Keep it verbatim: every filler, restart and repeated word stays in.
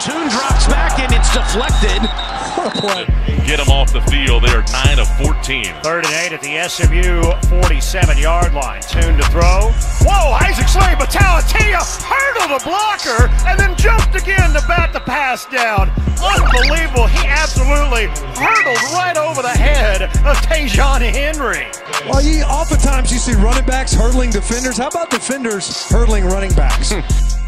Toon drops back and it's deflected. What a play. Get them off the field. They are nine of fourteen. Third and eight at the S M U forty-seven yard line. Toon to throw. Whoa, Isaac Slade-Matautia hurdled a blocker and then jumped again to bat the pass down. Unbelievable. He absolutely hurdled right over the head of Tajon Henry. Well, you, oftentimes you see running backs hurdling defenders. How about defenders hurdling running backs?